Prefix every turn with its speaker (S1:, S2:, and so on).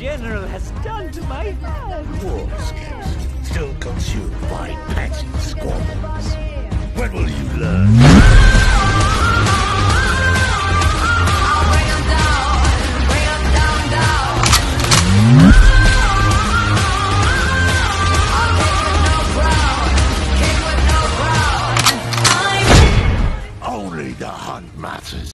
S1: General has done to my hand.
S2: War skills still consumed by petty squabbles. When will you learn?